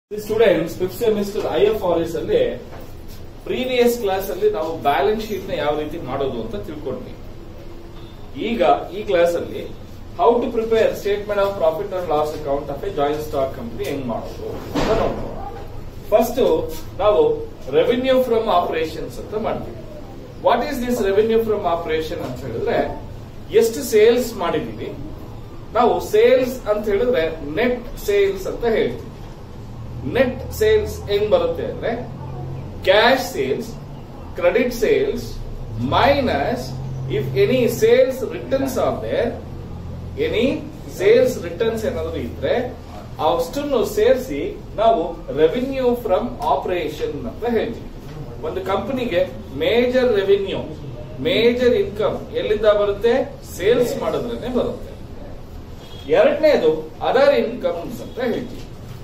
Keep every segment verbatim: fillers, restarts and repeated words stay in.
Students fifth semester I F R S ಅಲ್ಲಿ previous class ಅಲ್ಲಿ ನಾವು ಬ್ಯಾಲೆನ್ಸ್ ಶೀಟ್ ನ ಯಾವ ರೀತಿ ಮಾಡೋದು ಅಂತ ತಿಳ್ಕೊಂಡ್ವಿ. ಈಗ ಈ ಕ್ಲಾಸ್ ಅಲ್ಲಿ how to prepare statement of profit and loss account of a joint stock company ಹೆಂಗ್ ಮಾಡೋದು ಅಂತ ನೋಡೋಣ. ಫಸ್ಟ್ ನಾವು ರೆವಿನ್ಯೂ ಫ್ರಮ್ ಆಪರೇಷನ್ಸ್ ಅಂತ ಮಾಡ್ತೀವಿ. What is this revenue from operation ಅಂತ ಹೇಳಿದ್ರೆ ಎಷ್ಟು ಸೇಲ್ಸ್ ಮಾಡಿದೀವಿ. ನಾವು ಸೇಲ್ಸ್ ಅಂತ ಹೇಳಿದ್ರೆ ನೆಟ್ ಸೇಲ್ಸ್ ಅಂತ ಹೇಳ್ತೀವಿ. ನೆಟ್ ಸೇಲ್ಸ್ ಹೆಂಗ್ ಬರುತ್ತೆ ಅಂದ್ರೆ cash sales, credit sales minus if any sales returns are there, any sales returns ಏನಾದ್ರು ಇದ್ರೆ ಅಷ್ಟನ್ನು ಸೇರಿಸಿ ನಾವು ರೆವಿನ್ಯೂ ಫ್ರಮ್ ಆಪರೇಷನ್ ಅಂತ ಹೇಳ್ತೀವಿ. ಒಂದು ಕಂಪನಿಗೆ ಮೇಜರ್ ರೆವಿನ್ಯೂ, ಮೇಜರ್ ಇನ್ಕಮ್ ಎಲ್ಲಿಂದ ಬರುತ್ತೆ? ಸೇಲ್ಸ್ ಮಾಡಿದ್ರೇನೆ ಬರುತ್ತೆ. ಎರಡನೇದು ಅದರ್ ಇನ್ಕಮ್ಸ್ ಅಂತ ಹೇಳ್ತೀವಿ.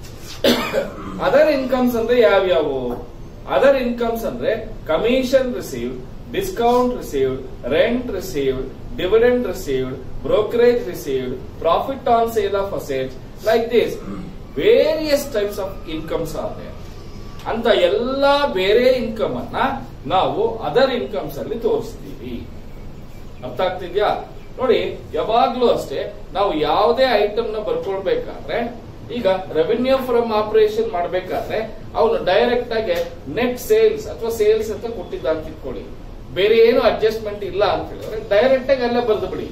ಅದರ್ ಇನ್ಕಮ್ಸ್ ಅಂದ್ರೆ ಯಾವ್ಯಾವು? ಅದರ್ ಇನ್ಕಮ್ಸ್ ಅಂದ್ರೆ commission received, discount received, rent received, dividend received, brokerage received, profit on sale of assets, like this various types of incomes are there. ಅಂತ ಎಲ್ಲಾ ಬೇರೆ ಇನ್ಕಮ್ ಅನ್ನ ನಾವು ಅದರ್ ಇನ್ಕಮ್ಸ್ ಅಲ್ಲಿ ತೋರಿಸ್ತೀವಿ. ಅರ್ಥ ಆಗ್ತಿದ್ಯಾ? ನೋಡಿ, ಯಾವಾಗ್ಲೂ ಅಷ್ಟೇ ನಾವು ಯಾವುದೇ ಐಟಮ್ ನ ಬರ್ಕೊಳ್ಬೇಕಾದ್ರೆ, ಈಗ ರೆವಿನ್ಯೂ ಫ್ರಮ್ ಆಪರೇಷನ್ ಮಾಡಬೇಕಾದ್ರೆ ಅವನು ಡೈರೆಕ್ಟ್ ಆಗಿ ನೆಟ್ ಸೇಲ್ಸ್ ಅಥವಾ ಸೇಲ್ಸ್ ಅಂತ ಕೊಟ್ಟಿದ್ದ ಅಂತ ಇಟ್ಕೊಳ್ಳಿ, ಬೇರೆ ಏನು ಅಡ್ಜಸ್ಟ್ಮೆಂಟ್ ಇಲ್ಲ ಅಂತ ಹೇಳಿದ್ರೆ ಡೈರೆಕ್ಟ್ ಆಗಿ ಅಲ್ಲೇ ಬರೆದು ಬಿಡಿ.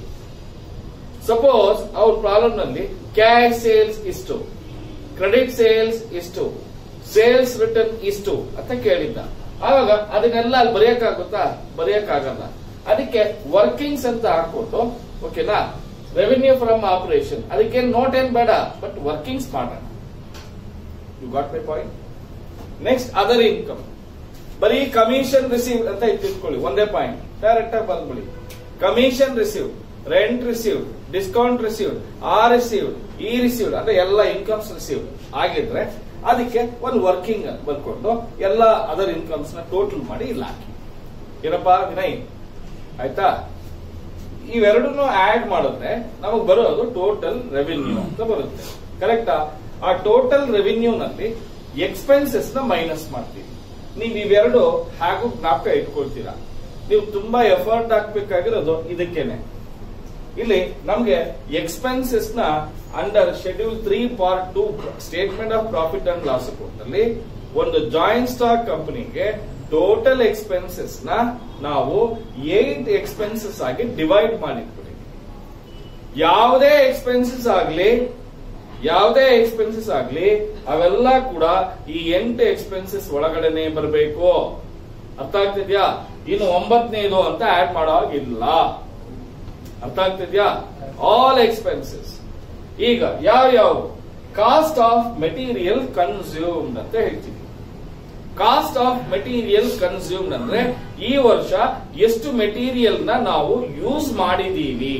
ಸಪೋಸ್ ಅವ್ರ ಪ್ರಾಬ್ಲಮ್ ನಲ್ಲಿ ಕ್ಯಾಶ್ ಸೇಲ್ಸ್ ಇಷ್ಟು, ಕ್ರೆಡಿಟ್ ಸೇಲ್ಸ್ ಇಷ್ಟು, ಸೇಲ್ಸ್ ರಿಟರ್ನ್ ಇಷ್ಟು ಅಂತ ಕೇಳಿದ್ದ. ಆವಾಗ ಅದನ್ನೆಲ್ಲ ಅಲ್ಲಿ ಬರೆಯಕ್ಕಾಗುತ್ತಾ? ಬರೆಯಕ್ಕಾಗಲ್ಲ. ಅದಕ್ಕೆ ವರ್ಕಿಂಗ್ಸ್ ಅಂತ ಹಾಕೊಟ್ಟು, ಓಕೆನಾ, ರೆವಿನ್ಯೂ ಫ್ರಮ್ ಆಪರೇಷನ್, ಅದಕ್ಕೆ ನೋಟ್ ಏನ್ ಬೇಡ, ಬಟ್ ವರ್ಕಿಂಗ್ಸ್ ಮಾಡೋಣ. You got my point? Next other income, ಬರೀ ಕಮಿಷನ್ ರಿಸೀವ್ ಅಂತ ಇಟ್ಕೊಳ್ಳಿ, ಒಂದೇ ಪಾಯಿಂಟ್ ಡೈರೆಕ್ಟ್ ಆಗಿ ಬಂದ್ಬಿಡಿ. Commission received, rent received, discount received, ಆ ರಿಸೀವ್ಡ್, ಈ ರಿಸೀವ್ಡ್ ಅಂದ್ರೆ ಎಲ್ಲ ಇನ್ಕಮ್ಸ್ ರಿಸೀವ್ಡ್ ಆಗಿದ್ರೆ ಅದಕ್ಕೆ ಒಂದು ವರ್ಕಿಂಗ್ ಬರ್ಕೊಂಡು ಎಲ್ಲ ಅದರ್ ಇನ್ಕಮ್ಸ್ ನ ಟೋಟಲ್ ಮಾಡಿ ಇಲ್ಲ ಹಾಕಿ. ಏನಪ್ಪಾ ವಿನಯ್, ಆಯ್ತಾ? ಇವೆರಡನ್ನು ಆಡ್ ಮಾಡಿದ್ರೆ ನಮಗ್ ಬರೋದು ಟೋಟಲ್ ರೆವಿನ್ಯೂ ಅಂತ ಬರುತ್ತೆ. ಕರೆಕ್ಟಾ? ಆ ಟೋಟಲ್ ರೆವಿನ್ಯೂ ನಲ್ಲಿ ಎಕ್ಸ್ಪೆನ್ಸಸ್ ನ ಮೈನಸ್ ಮಾಡ್ತೀವಿ. ನೀವು ಇವೆರಡು ಹಾಗೂ ಜ್ಞಾಪಕ ಇಟ್ಕೊಳ್ತೀರಾ. ನೀವು ತುಂಬಾ ಎಫರ್ಟ್ ಹಾಕ್ಬೇಕಾಗಿರೋದು ಇದಕ್ಕೇನೆ. ಇಲ್ಲಿ ನಮ್ಗೆ ಎಕ್ಸ್ಪೆನ್ಸಸ್ ನ under schedule three part two statement of profit and loss account ಅಲ್ಲಿ ಒಂದು ಜಾಯಿಂಟ್ ಸ್ಟಾಕ್ ಕಂಪನಿಗೆ ಟೋಟಲ್ ಎಕ್ಸ್ಪೆನ್ಸಸ್ ನ ನಾವು ಏಟ್ ಎಕ್ಸ್ಪೆನ್ಸಸ್ ಆಗಿ ಡಿವೈಡ್ ಮಾಡಿರ್ತೀವಿ. ಯಾವುದೇ ಎಕ್ಸ್ಪೆನ್ಸಸ್ ಆಗ್ಲಿ ಯಾವುದೇ ಎಕ್ಸ್ಪೆನ್ಸಸ್ ಆಗ್ಲಿ ಅವೆಲ್ಲ ಕೂಡ ಈ ಎಂಟು ಎಕ್ಸ್ಪೆನ್ಸಸ್ ಒಳಗಡೆನೆ ಬರಬೇಕು. ಅರ್ಥ ಆಗ್ತಿದ್ಯಾ? ಇನ್ನು ಒಂಬತ್ತನೇದು ಅಂತ ಆಡ್ ಮಾಡೋ ಹಾಗಿಲ್ಲ. ಅರ್ಥ ಆಗ್ತಿದ್ಯಾ? All expenses. ಈಗ ಯಾವ ಯಾವ ಕಾಸ್ಟ್ ಆಫ್ ಮೆಟೀರಿಯಲ್ ಕನ್ಸ್ಯೂಮ್ಡ್ ಅಂತ ಹೇಳ್ತೀವಿ. ಕಾಸ್ಟ್ ಆಫ್ ಮೆಟೀರಿಯಲ್ ಕನ್ಸ್ಯೂಮ್ಡ್ ಅಂದ್ರೆ ಈ ವರ್ಷ ಎಷ್ಟು ಮೆಟೀರಿಯಲ್ ನ ನಾವು ಯೂಸ್ ಮಾಡಿದೀವಿ.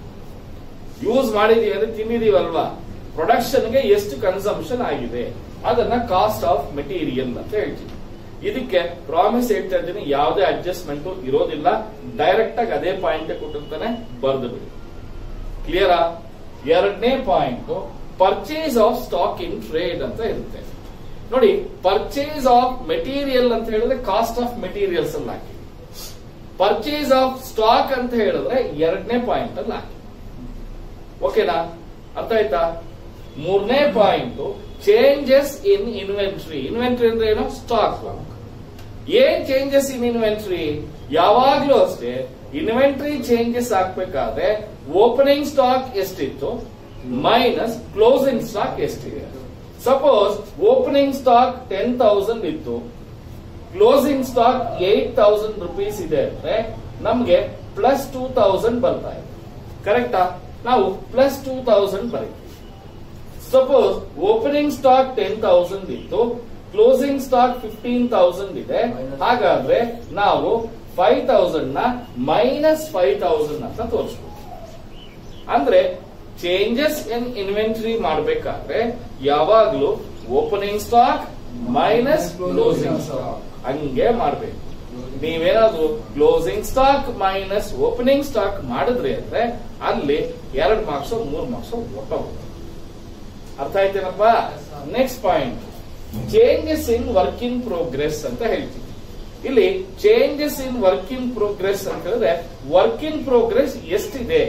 ಯೂಸ್ ಮಾಡಿದೀವಿ ಅಂದ್ರೆ ತಿನ್ನಿದೀವಲ್ವಾ, ಪ್ರೊಡಕ್ಷನ್ಗೆ ಎಷ್ಟು ಕನ್ಸಂಪ್ಷನ್ ಆಗಿದೆ, ಅದನ್ನ ಕಾಸ್ಟ್ ಆಫ್ ಮೆಟೀರಿಯಲ್ ಅಂತ ಹೇಳ್ತೀವಿ. ಇದಕ್ಕೆ ಪ್ರಾಮಿಸ್ ಹೇಳ್ತಾ ಇದ್ದೀನಿ, ಯಾವುದೇ ಅಡ್ಜಸ್ಟ್ಮೆಂಟ್ ಇರೋದಿಲ್ಲ. ಡೈರೆಕ್ಟ್ ಆಗಿ ಅದೇ ಪಾಯಿಂಟ್ ಕೊಟ್ಟಿರ್ತಾನೆ, ಬರೆದು ಬಿಡಿ. ಕ್ಲಿಯರಾ? ಎರಡನೇ point purchase of stock in trade ಅಂತ ಇರುತ್ತೆ. ನೋಡಿ, ಪರ್ಚೇಸ್ ಆಫ್ ಮೆಟೀರಿಯಲ್ ಅಂತ ಹೇಳಿದ್ರೆ ಕಾಸ್ಟ್ ಆಫ್ ಮೆಟೀರಿಯಲ್ಸ್ ಅಲ್ಲಿ ಹಾಕಿ. ಪರ್ಚೇಸ್ ಆಫ್ ಸ್ಟಾಕ್ ಅಂತ ಹೇಳಿದ್ರೆ ಎರಡನೇ ಪಾಯಿಂಟ್ ಅಲ್ಲಿ ಹಾಕಿ. ಓಕೆನಾ? ಅರ್ಥ ಆಯ್ತಾ? ಮೂರನೇ point changes in inventory. Inventory ಅಂದ್ರೆ ಏನು? ಸ್ಟಾಕ್. ಏನ್ ಚೇಂಜಸ್ ಇನ್ ಇನ್ವೆಂಟ್ರಿ? ಯಾವಾಗ್ಲೂ ಅಷ್ಟೇ ಇನ್ವೆಂಟ್ರಿ ಚೇಂಜಸ್ ಹಾಕ್ಬೇಕಾದ್ರೆ ಓಪನಿಂಗ್ ಸ್ಟಾಕ್ ಎಷ್ಟಿತ್ತು ಮೈನಸ್ ಕ್ಲೋಸಿಂಗ್ ಸ್ಟಾಕ್ ಎಷ್ಟಿದೆ. Suppose opening stock ten thousand ಇತ್ತು, closing stock eight thousand rupees ಇದೆ ಅಂದ್ರೆ ನಮ್ಗೆ ಪ್ಲಸ್ ಟೂ ತೌಸಂಡ್ ಬರ್ತಾ ಇದೆ. ಕರೆಕ್ಟಾ? ನಾವು ಪ್ಲಸ್ ಟೂ ತೌಸಂಡ್ ಬರೀತೀವಿ. Suppose opening stock ten thousand ಇತ್ತು, ಕ್ಲೋಸಿಂಗ್ ಸ್ಟಾಕ್ ಫಿಫ್ಟೀನ್ ತೌಸಂಡ್ ಇದೆ, ಹಾಗಾದ್ರೆ ನಾವು ಫೈವ್ ತೌಸಂಡ್ ನ ಮೈನಸ್ ಫೈವ್ ತೌಸಂಡ್ ಅಂತ ತೋರಿಸ್ಬೋದು. ಅಂದ್ರೆ ಚೇಂಜಸ್ ಇನ್ ಇನ್ವೆಂಟ್ರಿ ಮಾಡಬೇಕಾದ್ರೆ ಯಾವಾಗ್ಲೂ opening stock minus closing stock ಹಂಗೆ ಮಾಡಬೇಕು. ನೀವೇನಾದ್ರೂ closing stock minus opening stock ಮಾಡಿದ್ರಿ ಅಂದ್ರೆ ಅಲ್ಲಿ ಎರಡು ಮಾರ್ಕ್ಸ್ ಮೂರು ಮಾರ್ಕ್ಸ್ ಒಟ್ಟ. ಅರ್ಥ ಆಯ್ತೇನಪ್ಪ? Next point changes in work in progress ಅಂತ ಹೇಳ್ತೀವಿ. ಇಲ್ಲಿ changes in work in progress ಅಂತ ಹೇಳಿದ್ರೆ ವರ್ಕ್ ಇನ್ ಪ್ರೋಗ್ರೆಸ್ ಎಷ್ಟಿದೆ,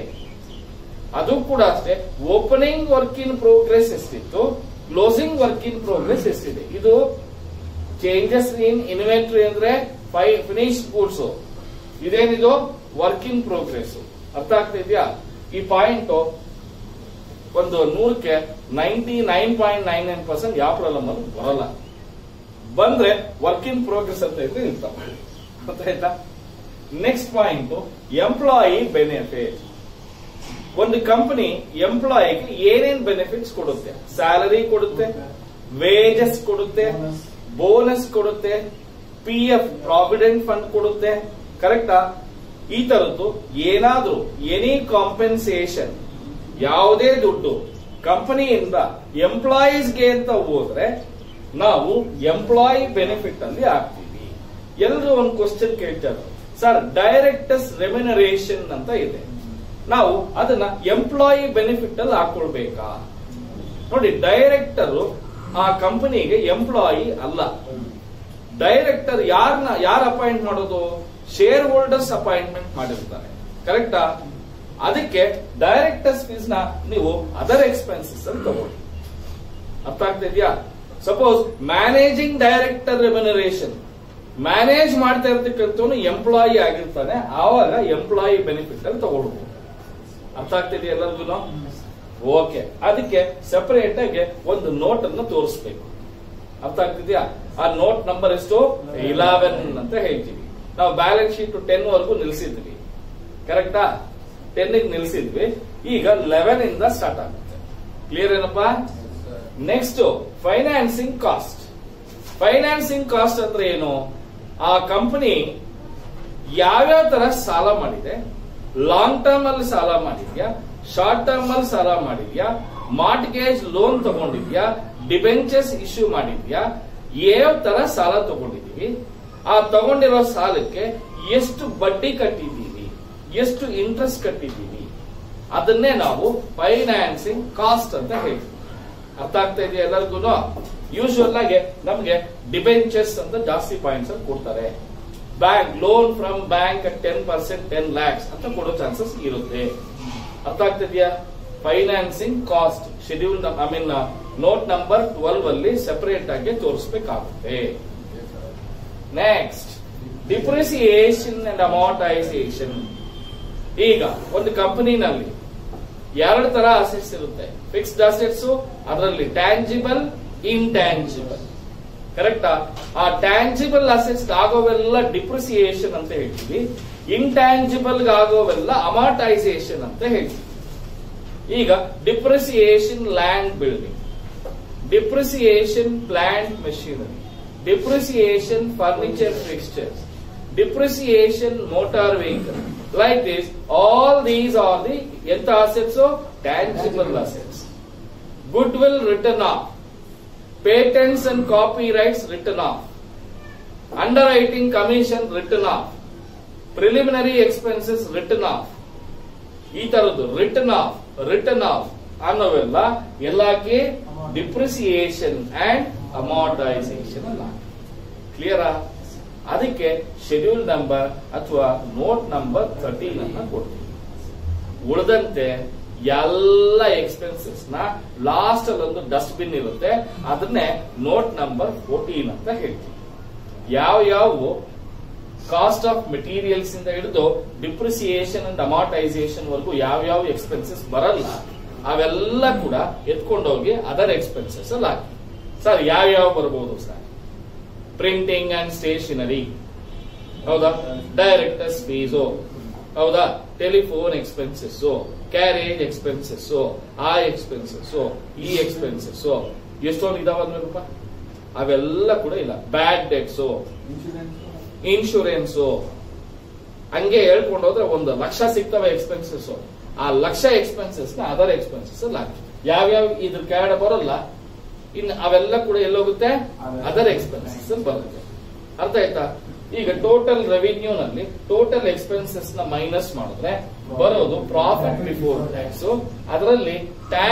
ಅದು ಕೂಡ ಅಷ್ಟೇ. ಓಪನಿಂಗ್ ವರ್ಕ್ ಇನ್ ಪ್ರೋಗ್ರೆಸ್ ಎಷ್ಟಿತ್ತು, ಕ್ಲೋಸಿಂಗ್ ವರ್ಕ್ ಇನ್ ಪ್ರೋಗ್ರೆಸ್ ಎಷ್ಟಿದೆ. ಇದು ಚೇಂಜಸ್ ಇನ್ ಇನ್ವೆಂಟರಿ ಅಂದ್ರೆ ಫಿನಿಶ್ಡ್ ಗೂಡ್ಸ್, ಇದೇನಿದು ವರ್ಕ್ ಇನ್ ಪ್ರೋಗ್ರೆಸ್. ಅರ್ಥ ಆಗ್ತಾ ಇದೆಯಾ? ಈ ಪಾಯಿಂಟ್ ಒಂದು ನೂರಕ್ಕೆ ninety nine point nine nine percent ಯಾವ ಪ್ರಾಬ್ಲಮ್ ಅದು ಬರಲ್ಲ. ಬಂದ್ರೆ ವರ್ಕ್ ಇನ್ ಪ್ರೋಗ್ರೆಸ್ ಅಂತ ಇದ್ರೆ ಇರ್ತಾವ. ಗೊತ್ತಾಯ್ತಾ? Next point employee benefit. ಒಂದು ಕಂಪನಿ ಎಂಪ್ಲಾಯಿಗೆ ಏನೇನ್ ಬೆನಿಫಿಟ್ಸ್ ಕೊಡುತ್ತೆ? ಸ್ಯಾಲರಿ ಕೊಡುತ್ತೆ, ವೇಜಸ್ ಕೊಡುತ್ತೆ, ಬೋನಸ್ ಕೊಡುತ್ತೆ, ಪಿ ಎಫ್ ಪ್ರಾವಿಡೆಂಟ್ ಫಂಡ್ ಕೊಡುತ್ತೆ. ಕರೆಕ್ಟಾ? ಈ ತರದ್ದು ಏನಾದ್ರೂ ಎನಿ ಕಾಂಪೆನ್ಸೇಷನ್, ಯಾವುದೇ ದುಡ್ಡು ಕಂಪನಿಯಿಂದ ಎಂಪ್ಲಾಯೀಸ್ಗೆ ಅಂತ ಹೋದ್ರೆ ನಾವು ಎಂಪ್ಲಾಯಿ ಬೆನಿಫಿಟ್ ಅಲ್ಲಿ ಹಾಕ್ತೀವಿ. ಎಲ್ಲರೂ ಒಂದು ಕ್ವಶನ್ ಕೇಳ್ತಾರೆ, ಸರ್ ಡೈರೆಕ್ಟರ್ಸ್ ರೆಮ್ಯುನರೇಷನ್ ಅಂತ ಇದೆ, ನಾವು ಅದನ್ನ ಎಂಪ್ಲಾಯಿ ಬೆನಿಫಿಟ್ ಅಲ್ಲಿ ಹಾಕೊಳ್ಬೇಕಾ? ನೋಡಿ, ಡೈರೆಕ್ಟರ್ ಆ ಕಂಪನಿಗೆ ಎಂಪ್ಲಾಯಿ ಅಲ್ಲ. ಡೈರೆಕ್ಟರ್ ಯಾರನ್ನ ಯಾರು ಅಪಾಯಿಂಟ್ ಮಾಡೋದು? ಶೇರ್ ಹೋಲ್ಡರ್ಸ್ ಅಪಾಯಿಂಟ್ಮೆಂಟ್ ಮಾಡಿರ್ತಾರೆ. ಕರೆಕ್ಟಾ? ಅದಕ್ಕೆ ಡೈರೆಕ್ಟರ್ಸ್ ಫೀಸ್ ನ ನೀವು ಅದರ್ ಎಕ್ಸ್ಪೆನ್ಸಸ್ ಅಲ್ಲಿ ತಗೊಳ್ಳಿ. ಅರ್ಥ ಆಗ್ತಾ ಇದೆಯಾ? Suppose managing director remuneration, manage ಮಾಡ್ತಾ ಇರ್ತಕ್ಕಂಥವನು ಎಂಪ್ಲಾಯಿ ಆಗಿರ್ತಾನೆ, ಆವಾಗ ಎಂಪ್ಲಾಯಿ ಬೆನಿಫಿಟ್ ಅಲ್ಲಿ ತಗೊಳ್ಬಹುದು. ಅರ್ಥ ಆಗ್ತಿದೆಯಾ ಎಲ್ಲರಿಗೂ? ಓಕೆ. ಅದಕ್ಕೆ ಸೆಪರೇಟ್ ಆಗಿ ಒಂದು ನೋಟ್ ಅನ್ನು ತೋರಿಸಬೇಕು. ಅರ್ಥ ಆಗ್ತಿದ್ಯಾ? ಆ ನೋಟ್ ನಂಬರ್ ಎಷ್ಟು? ಇಲೆವೆನ್ ಅಂತ ಹೇಳ್ತೀವಿ. ನಾವು ಬ್ಯಾಲೆನ್ಸ್ ಶೀಟ್ ಟೆನ್ ವರೆಗೂ ನಿಲ್ಸಿದ್ವಿ. ಕರೆಕ್ಟಾ? ಟೆನ್ ನಿಲ್ಸಿದ್ವಿ. ಈಗ ಲೆವೆನ್ ಇಂದ ಸ್ಟಾರ್ಟ್ ಆಗುತ್ತೆ. ಕ್ಲಿಯರ್ ಏನಪ್ಪಾ? Next financing cost. Financing cost ಅಂದ್ರೆ ಏನು? ಆ ಕಂಪನಿ ಯಾವ್ಯಾವ ತರ ಸಾಲ ಮಾಡಿದೆ, ಲಾಂಗ್ ಟರ್ಮ್ ಅಲ್ಲಿ ಸಾಲ ಮಾಡಿದ್ಯಾ, ಶಾರ್ಟ್ ಟರ್ಮ್ ಅಲ್ಲಿ ಸಾಲ ಮಾಡಿದ್ಯಾ, ಮಾರ್ಟ್ಗೇಜ್ ಲೋನ್ ತಗೊಂಡಿದ್ಯಾ, ಡಿಬೆಂಚರ್ಸ್ ಇಶ್ಯೂ ಮಾಡಿದ್ಯಾ, ಯಾವ ತರ ಸಾಲ ತಗೊಂಡಿದೀವಿ, ಆ ತಗೊಂಡಿರೋ ಸಾಲಕ್ಕೆ ಎಷ್ಟು ಬಡ್ಡಿ ಕಟ್ಟಿದ್ದೀವಿ, ಎಷ್ಟು ಇಂಟ್ರೆಸ್ಟ್ ಕಟ್ಟಿದ್ದೀವಿ, ಅದನ್ನೇ ನಾವು ಫೈನಾನ್ಸಿಂಗ್ ಕಾಸ್ಟ್ ಅಂತ ಹೇಳ್ತೀವಿ. ಅರ್ಥ ಆಗ್ತಾ ಇದೆಯಾ ಎಲ್ಲರಿಗೂ? ಯೂಶುವಲ್ ಆಗಿ ನಮ್ಗೆ ಡಿಬೆಂಚರ್ಸ್ ಅಂತ ಜಾಸ್ತಿ ಪಾಯಿಂಟ್ಸ್ ಅಲ್ಲಿ ಕೊಡ್ತಾರೆ. Bank loan from bank ten percent ten lakhs ಅಂತ ಕೊಡೋ ಚಾನ್ಸಸ್ ಇರುತ್ತೆ. ಅರ್ಥ ಆಗ್ತಿದ್ಯಾ? Financing cost schedule I mean note number twelve ಅಲ್ಲಿ ಸೆಪರೇಟ್ ಆಗಿ ತೋರಿಸಬೇಕಾಗುತ್ತೆ. Next depreciation and amortisation. ಈಗ ಒಂದು ಕಂಪನಿನಲ್ಲಿ ಎರಡು ತರ ಅಸೆಟ್ಸ್ ಇರುತ್ತೆ. ಫಿಕ್ಸ್ಡ್ ಅಸೆಟ್ಸ್, ಅದರಲ್ಲಿ ಟ್ಯಾಂಜಿಬಲ್, ಇಂಟ್ಯಾಂಜಿಬಲ್. ಕರೆಕ್ಟಾ? ಆ ಟ್ಯಾಂಜಿಬಲ್ ಅಸೆಟ್ಸ್ ಆಗೋವೆಲ್ಲ ಡಿಪ್ರಿಸಿಯೇಷನ್ ಅಂತ ಹೇಳ್ತೀವಿ, ಇಂಟ್ಯಾಂಜಿಬಲ್ ಆಗೋವೆಲ್ಲ ಅಮಾರ್ಟೈಸೇಷನ್ ಅಂತ ಹೇಳ್ತೀವಿ. ಈಗ depreciation land building, depreciation plant machinery, depreciation furniture fixtures, depreciation motor vehicle. Like this, all these are the entha assets of tangible assets. Goodwill written off, patents and copyrights written off, underwriting commission written off, preliminary expenses written off. ಈ ತರದ್ದು written off written off ಅನ್ನೋವೆಲ್ಲ ಎಲ್ಲಕ್ಕೆ depreciation and amortisation ಅಲ್ಲ. ಕ್ಲಿಯರಾ? ಅದಕ್ಕೆ schedule number ಅಥವಾ note number thirteen ಅನ್ನ ಕೊಡ್ತೀವಿ. ಉಳಿದಂತೆ ಎಲ್ಲ ಎಕ್ಸ್ಪೆನ್ಸಸ್ ನ ಲಾಸ್ಟ್ ಅಲ್ಲಿ ಒಂದು ಡಸ್ಟ್ ಬಿನ್ ಇರುತ್ತೆ, ಅದನ್ನೇ ನೋಟ್ ನಂಬರ್ ಫೋರ್ಟೀನ್ ಅಂತ ಹೇಳ್ತೀವಿ. ಯಾವ ಯಾವ ಕಾಸ್ಟ್ ಆಫ್ ಮೆಟೀರಿಯಲ್ಸ್ ಇಂದ ಹಿಡಿದು ಡಿಪ್ರಿಸಿಯೇಷನ್ ಅಂಡ್ ಅಮಾರ್ಟೈಸೇಷನ್ ವರೆಗೂ ಯಾವ ಯಾವ ಎಕ್ಸ್ಪೆನ್ಸಸ್ ಬರಲ್ಲ, ಅವೆಲ್ಲ ಕೂಡ ಎತ್ಕೊಂಡೋಗಿ ಅದರ್ ಎಕ್ಸ್ಪೆನ್ಸಸ್ ಅಲ್ಲಿ ಹಾಕಿ. ಸರ್ ಯಾವ ಯಾವ ಬರಬಹುದು ಸರ್? ಪ್ರಿಂಟಿಂಗ್ ಅಂಡ್ ಸ್ಟೇಷನರಿ, ಹೌದಾ? ಡೈರೆಕ್ಟರ್ಸ್ ಫೀಸು, ಹೌದಾ? ಟೆಲಿಫೋನ್ ಎಕ್ಸ್ಪೆನ್ಸಸ್, ಕ್ಯಾರೇಜ್ ಎಕ್ಸ್ಪೆನ್ಸಸ್, ಆ ಎಕ್ಸ್ಪೆನ್ಸಸ್, ಈ ಎಕ್ಸ್ಪೆನ್ಸಸ್ ಎಷ್ಟೊಂದು ಇದಾವಲ್ವೇನಪ್ಪ, ಅವೆಲ್ಲ ಕೂಡ ಇಲ್ಲ. ಬ್ಯಾಡ್ ಡೆಟ್ಸ್, ಇನ್ಶೂರೆನ್ಸ್, ಹಂಗೆ ಹೇಳ್ಕೊಂಡು ಹೋದ್ರೆ ಒಂದು ಲಕ್ಷ ಸಿಗ್ತವೆ ಎಕ್ಸ್ಪೆನ್ಸಸ್. ಆ ಲಕ್ಷ ಎಕ್ಸ್ಪೆನ್ಸಸ್ ನ ಅದರ್ ಎಕ್ಸ್ಪೆನ್ಸಸ್ ಅಲ್ಲಿ ಹಾಕಿ. ಯಾವ್ಯಾವ ಇದ್ರ ಕೆಳಗಡೆ ಬರೋಲ್ಲ ಇನ್ನು ಅವೆಲ್ಲ ಕೂಡ ಎಲ್ಲೋಗುತ್ತೆ? ಅದರ್ ಎಕ್ಸ್ಪೆನ್ಸಸ್ ಬರುತ್ತೆ. ಅರ್ಥ ಆಯ್ತಾ? ಈಗ ಟೋಟಲ್ ರೆವಿನ್ಯೂ ನಲ್ಲಿ ಟೋಟಲ್ ಎಕ್ಸ್ಪೆನ್ಸಸ್ ನ ಮೈನಸ್ ಮಾಡಿದ್ರೆ ಬರೋದು ಪ್ರಾಫಿಟ್ ಬಿಫೋರ್ ಟ್ಯಾಕ್ಸ್. ಅದರಲ್ಲಿ ಟ್ಯಾಕ್ಸ್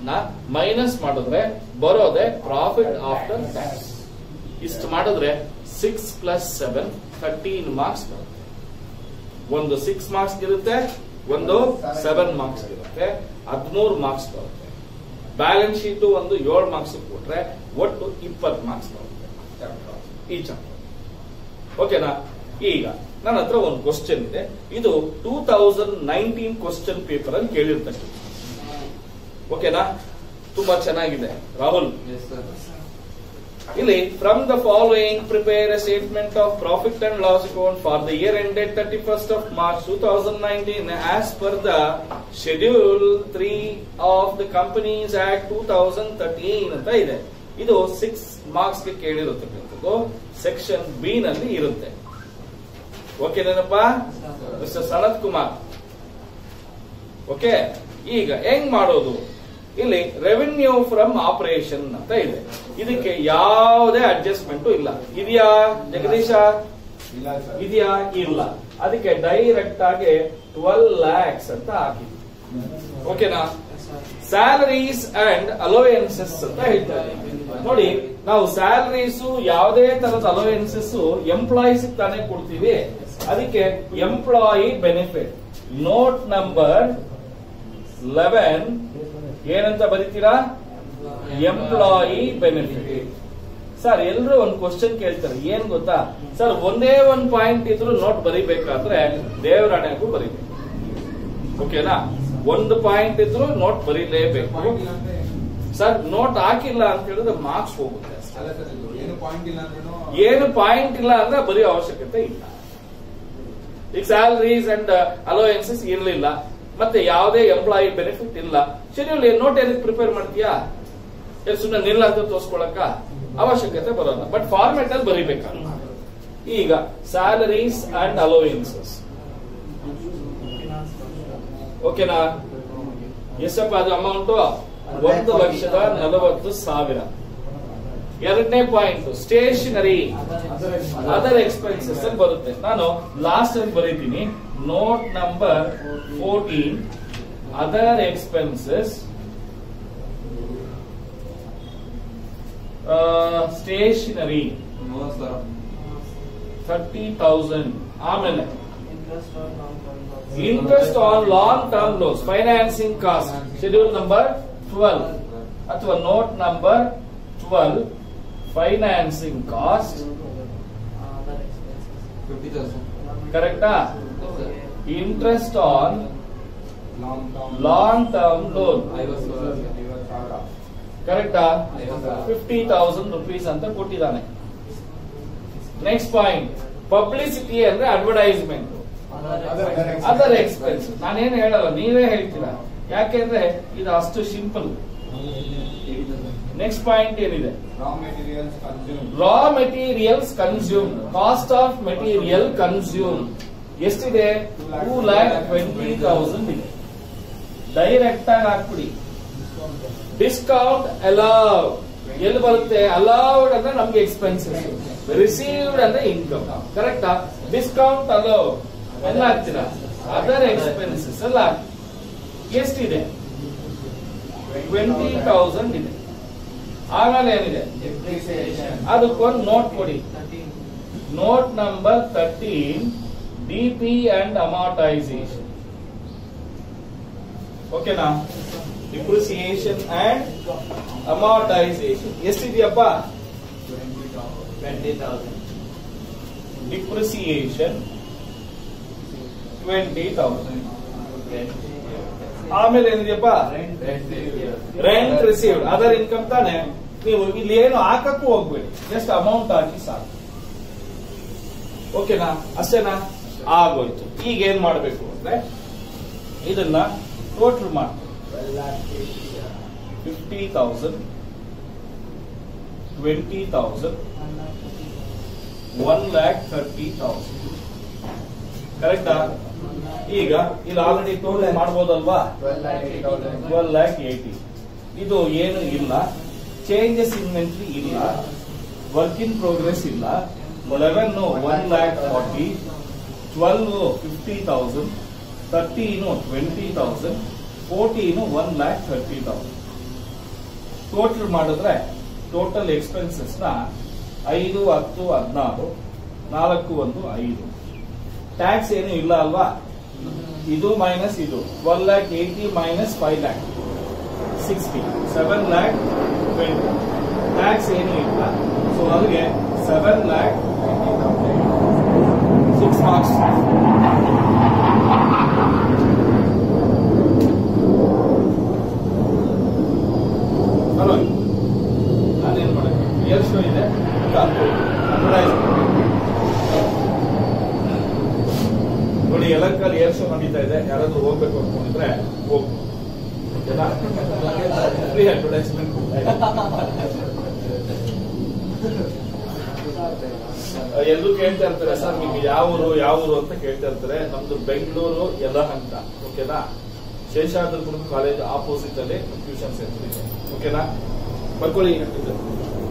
ನ ಮೈನಸ್ ಮಾಡಿದ್ರೆ ಬರೋದೆ ಪ್ರಾಫಿಟ್ ಆಫ್ಟರ್ ಟ್ಯಾಕ್ಸ್. ಇಷ್ಟು ಮಾಡಿದ್ರೆ six plus seven thirteen marks ಬರುತ್ತೆ. ಒಂದು ಸಿಕ್ಸ್ ಮಾರ್ಕ್ಸ್ ಇರುತ್ತೆ, ಒಂದು ಸೆವೆನ್ ಮಾರ್ಕ್ಸ್ ಇರುತ್ತೆ, ಹದಿಮೂರು ಮಾರ್ಕ್ಸ್ ಬರುತ್ತೆ. ಬ್ಯಾಲೆನ್ಸ್ ಶೀಟ್ ಒಂದು ಏಳು ಮಾರ್ಕ್ಸ್ ಕೊಟ್ರೆ ಒಟ್ಟು ಇಪ್ಪತ್ತು ಮಾರ್ಕ್ಸ್ ಬರುತ್ತೆ ಈ ಚಾಪ್ಟರ್. ಓಕೆನಾ? ಈಗ ನನ್ನ ಹತ್ರ ಒಂದು ಕ್ವಶನ್ ಇದೆ. ಇದು two thousand nineteen question paper ಅಲ್ಲಿ ಕೇಳಿರ್ತಕ್ಕಂಥ. ಓಕೆನಾ? ತುಂಬಾ ಚೆನ್ನಾಗಿದೆ ರಾಹುಲ್. ಇಲ್ಲಿ from the following prepare a statement of profit and loss account for the year ended thirty first of March two thousand nineteen as per the schedule three of the companies act two thousand thirteen ಅಂತ ಇದೆ. ಇದು six marks ಗೆ ಕೇಳಿರತಕ್ಕಂಥದ್ದು. Section B ನಲ್ಲಿ ಇರುತ್ತೆ. ಓಕೆನೇನಪ್ಪ mister Sanath Kumar? Okay, ಈಗ ಹೆಂಗ್ ಮಾಡೋದು? ಇಲ್ಲಿ ರೆವಿನ್ಯೂ ಫ್ರಮ್ ಆಪರೇಷನ್ ಅಂತ ಇದೆ. ಇದಕ್ಕೆ ಯಾವುದೇ ಅಡ್ಜಸ್ಟ್ಮೆಂಟ್ ಇಲ್ಲ. ಇದೆಯಾ ಜಗದೀಶ? ಇದೆಯಾ? ಇಲ್ಲ. ಅದಕ್ಕೆ ಡೈರೆಕ್ಟ್ ಆಗಿ ಟ್ವೆಲ್ ಲ್ಯಾಕ್ಸ್ ಅಂತ ಹಾಕಿದ್ವಿ. ಓಕೆನಾ? ಸ್ಯಾಲರೀಸ್ ಅಂಡ್ ಅಲೋಯನ್ಸಸ್ ಅಂತ ಹೇಳ್ತಾರೆ. ನೋಡಿ, ನಾವು ಸ್ಯಾಲರೀಸ್ ಯಾವುದೇ ತರದ ಅಲೋಯನ್ಸಸ್ ಎಂಪ್ಲಾಯೀಸ್ ತಾನೇ ಕೊಡ್ತೀವಿ. ಅದಕ್ಕೆ employee benefit note number eleven ಏನಂತ ಬರೀತೀರಾ? Employee benefit. ಸರ್, ಎಲ್ಲರೂ ಒಂದು ಕ್ವಶನ್ ಕೇಳ್ತಾರೆ, ಏನ್ ಗೊತ್ತಾ ಸರ್, ಒಂದೇ ಒಂದು ಪಾಯಿಂಟ್ ಇದ್ರು ನೋಟ್ ಬರೀಬೇಕಾದ್ರೆ ದೇವರಾಣೆಗೂ ಬರೀಬೇಕು. ಓಕೆನಾ? ಒಂದು ಪಾಯಿಂಟ್ ಇದ್ರು ನೋಟ್ ಬರೀಲೇಬೇಕು. ಸರ್, ನೋಟ್ ಹಾಕಿಲ್ಲ ಅಂತ ಹೇಳಿದ್ರೆ ಮಾರ್ಕ್ಸ್ ಹೋಗುತ್ತೆ. ಏನು ಪಾಯಿಂಟ್ ಇಲ್ಲ ಅಂದ್ರೆ ಬರೀ ಅವಶ್ಯಕತೆ ಇಲ್ಲ. ಈಗ ಸ್ಯಾಲರೀಸ್ ಅಂಡ್ ಅಲೋಯನ್ಸಸ್ ಇರಲಿಲ್ಲ, ಮತ್ತೆ ಯಾವುದೇ ಎಂಪ್ಲಾಯಿ ಬೆನಿಫಿಟ್ ಇಲ್ಲ. ಶೆಡ್ಯೂಲ್ ನೋಟ್ ಏನಕ್ಕೆ ಪ್ರಿಪೇರ್ ಮಾಡ್ತೀಯಾ? ಸುಮ್ಮನೆ ನಿಲ್ಲ ಅಂತ ತೋರಿಸ್ಕೊಳಕ ಅವಶ್ಯಕತೆ ಬರೋಲ್ಲ. ಬಟ್ ಫಾರ್ಮೆಟ್ ಅಲ್ಲಿ ಬರೀಬೇಕಾಗ ಈಗ ಸ್ಯಾಲರೀಸ್ ಅಂಡ್ ಅಲೋಯನ್ಸಸ್. ಓಕೆನಾ? ಎಷ್ಟಪ್ಪ ಅದು ಅಮೌಂಟ್? ಒಂದು ಲಕ್ಷದ ನಲವತ್ತು ಸಾವಿರ. ಎರಡನೇ ಪಾಯಿಂಟ್ ಸ್ಟೇಷನರಿ ಅದರ್ ಎಕ್ಸ್ಪೆನ್ಸಸ್ ಅಲ್ಲಿ ಬರುತ್ತೆ. ನಾನು ಲಾಸ್ಟ್ ಅಲ್ಲಿ ಬರೀತೀನಿ note number fourteen other expenses stationery thirty thousand. ಆಮೇಲೆ interest on long term loans financing cost schedule number twelve ಅಥವಾ note number twelve financing cost ಕರೆಕ್ಟಾ? Interest on long term loan ಕರೆಕ್ಟಾ? Fifty thousand rupees ಅಂತ ಕೊಟ್ಟಿದ್ದಾನೆ. Next point publicity ಅಂದ್ರೆ advertisement other expense. ನಾನೇನು ಹೇಳಲ್ಲ, ನೀವೇ ಹೇಳ್ತೀರಾ, ಯಾಕೆಂದ್ರೆ ಇದು ಅಷ್ಟು ಸಿಂಪಲ್. ನೆಕ್ಸ್ಟ್ ಪಾಯಿಂಟ್ ಏನಿದೆ? Raw materials consume cost of material consume ಎಷ್ಟಿದೆ? ಟೂ ಲ್ಯಾಕ್ ಟ್ವೆಂಟಿ ತೌಸಂಡ್ ಇದೆ. ಡೈರೆಕ್ಟ್ ಆಗಿ ಹಾಕ್ಬಿಡಿ. ಡಿಸ್ಕೌಂಟ್ ಅಲೌಡ್ ಎಲ್ಲಿ ಬರುತ್ತೆ? ಅಲೌಡ್ ಅಂದ್ರೆ ನಮ್ಗೆ ಎಕ್ಸ್ಪೆನ್ಸಸ್, ರಿಸೀವ್ಡ್ ಅಂದ್ರೆ ಇನ್ಕಮ್. ಕರೆಕ್ಟಾ? ಡಿಸ್ಕೌಂಟ್ ಅಲೌಡ್ ಎಲ್ಲ ಹಾಕ್ತೀರಾ, ಅದರ್ ಎಕ್ಸ್ಪೆನ್ಸಸ್ ಎಲ್ಲ ಹಾಕಿ. ಎಷ್ಟಿದೆ? ಟ್ವೆಂಟಿ ತೌಸಂಡ್ ಇದೆ. ಆಮೇಲೆ ಏನಿದೆ? ಅದಕ್ಕೊಂದು ನೋಟ್ ಕೊಡಿ. Note number thirteen DP and amortisation. ಓಕೆನಾ? ಡಿಪ್ರಿಸಿಯೇಷನ್ ಅಂಡ್ ಅಮಾರ್ಟೈಸೇಷನ್ ಎಷ್ಟಿದೆಯಪ್ಪ? Twenty thousand. Depreciation twenty thousand. ಆಮೇಲೆ ಏನಿದೆಯಪ್ಪ? ರೆಂಟ್ ರಿಸೀವ್ಡ್ ಅದರ್ ಇನ್ಕಮ್ ತಾನೆ. ನೀವು ಇಲ್ಲಿ ಏನು ಹಾಕಕ್ಕೂ ಹೋಗ್ಬೇಡಿ, ಜಸ್ಟ್ ಅಮೌಂಟ್ ಹಾಕಿ ಸಾಕು. ಓಕೆನಾ? ಅಷ್ಟೇನಾ? ಆಗೋಯ್ತು. ಈಗ ಏನ್ ಮಾಡಬೇಕು ಅಂದ್ರೆ ಇದನ್ನ ಟೋಟಲ್ ಮಾಡಿ fifty thousand, twenty thousand, one lakh thirty thousand. ಕರೆಕ್ಟಾ? ಈಗ ಇಲ್ಲಿ ಆಲ್ರೆಡಿ ಟೋಟಲ್ ಮಾಡಬಹುದಲ್ವಾ? Twelve lakh eighty. ಇದು ಏನು ಇಲ್ಲ, ಚೇಂಜಸ್ ಇನ್ವೆಂಟ್ರಿ ಇಲ್ಲ, ವರ್ಕ್ ಇನ್ ಪ್ರೋಗ್ರೆಸ್ ಇಲ್ಲ. Eleven one lakh forty, twelve fifty thousand, thirteen twenty thousand, fourteen one lakh thirty thousand. Total ಮಾಡಿದ್ರೆ ಟೋಟಲ್ ಎಕ್ಸ್ಪೆನ್ಸಸ್ ನ ಐದು ಹತ್ತು ಹದಿನಾರು ನಾಲ್ಕು ಒಂದು ಐದು. ಟ್ಯಾಕ್ಸ್ ಏನು ಇಲ್ಲ ಅಲ್ವಾ? ಇದು ಮೈನಸ್ ಇದು twelve lakh eighty minus five lakh sixty seven lakh twenty. Tax ಏನು ಇಲ್ಲ. ಸೊ ಅಲ್ಲಿಗೆ ಸೆವೆನ್ ಲ್ಯಾಕ್ ಸಿಕ್ಸ್ ಮಾರ್ಕ್ಸ್. ನಾನೇನ್ ಮಾಡಕ್ಕೆ ಇಯರ್ ಶೋ ಇದೆ ನೋಡಿ. ಎಲ್ಲಕ್ಕಾಗಿ ಇಯರ್ ಶೋ ನಡೀತಾ ಇದೆ. ಯಾರಾದ್ರೂ ಹೋಗ್ಬೇಕು ಅನ್ಕೊಂಡಿದ್ರೆ ಹೋಗ್ಬೋದು. Free advertisement. ಎಲ್ಲರೂ ಕೇಳ್ತಾ ಇರ್ತಾರೆ, ಸರ್ ನಿಮ್ಗೆ ಯಾವ ಊರು ಯಾವ ಊರು ಅಂತ ಕೇಳ್ತಾ ಇರ್ತಾರೆ. ನಮ್ದು ಬೆಂಗಳೂರು ಯಲಹಂಕ. ಓಕೆನಾ? ಶೇಷಾದ್ರಿಪುರ ಕಾಲೇಜ್ ಆಪೋಸಿಟ್ ಅಲ್ಲಿ ಟ್ಯೂಷನ್ ಸೆಂಟರ್ ಇದೆ. ಓಕೆನಾ? ಬರ್ಕೊಳ್ಳಿ.